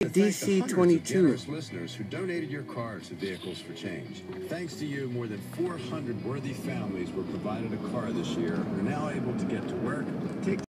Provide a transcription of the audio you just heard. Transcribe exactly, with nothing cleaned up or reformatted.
D C twenty-two. Listeners who donated your car to Vehicles for Change. Thanks to you, more than four hundred worthy families were provided a car this year and are now able to get to work, take